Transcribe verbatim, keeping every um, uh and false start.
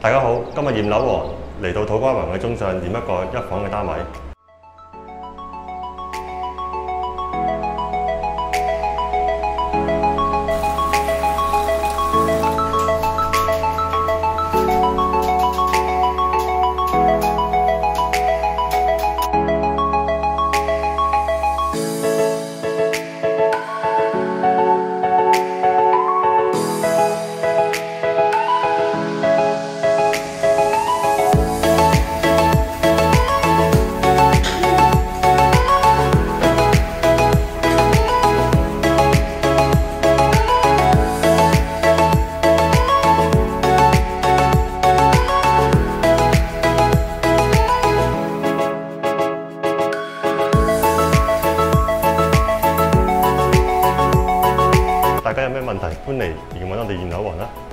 大家好，今日驗樓王嚟到土瓜灣嘅中上驗一個一房嘅單位。大家有咩問題，歡迎嚟揾我哋驗樓王啦！